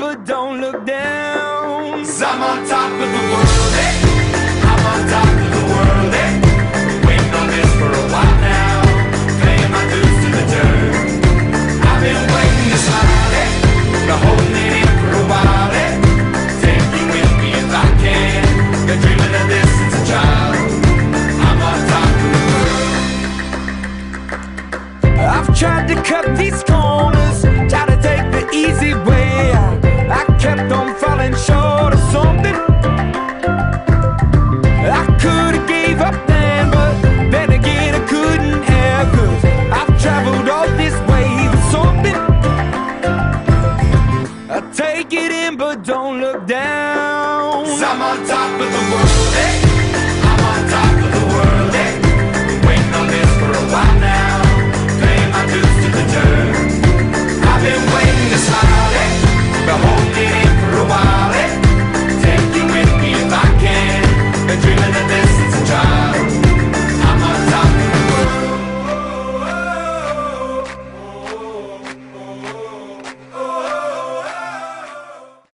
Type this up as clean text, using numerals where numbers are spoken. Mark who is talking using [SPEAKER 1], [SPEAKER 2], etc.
[SPEAKER 1] but don't look down.
[SPEAKER 2] 'Cause I'm on top of the world, eh? I'm on top of the world, eh? Waiting on this for a while now, paying my dues to the dirt. I've been waiting to smile, eh? Been holding it in for a while, eh? Take you with me if I can. Been dreaming of this since a child. I'm on top of the world.
[SPEAKER 1] I've tried to cut these corners, tried to take the easy way. I kept on falling short of something. I could've gave up then, but then again I couldn't have, 'cause I've traveled all this way for something. I take it in but don't look down.
[SPEAKER 2] 'Cause I'm on top of the world, eh?